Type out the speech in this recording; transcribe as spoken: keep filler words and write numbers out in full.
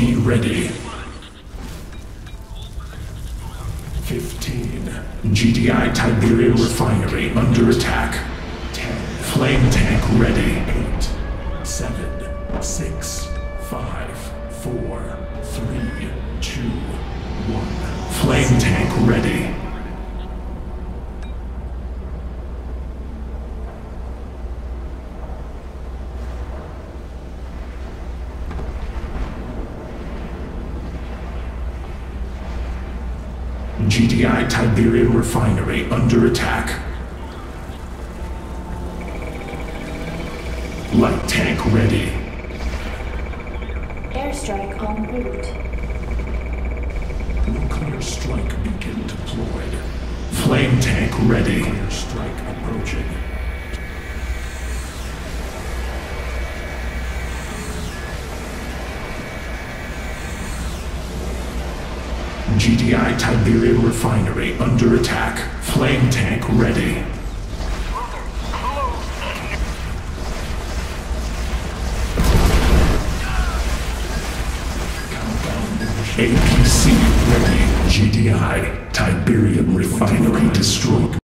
Be ready. fifteen. G D I Tiberium Refinery under attack. ten. Flame tank ready. eight. seven. six. five. four. three. two. one. Flame tank ready. G D I Tiberium Refinery under attack. Light tank ready. Airstrike en route. Nuclear strike beacon deployed. Flame tank ready. Nuclear strike approaching. G D I Tiberium Refinery under attack. Flame tank ready. A P C ready. G D I Tiberium Refinery destroyed.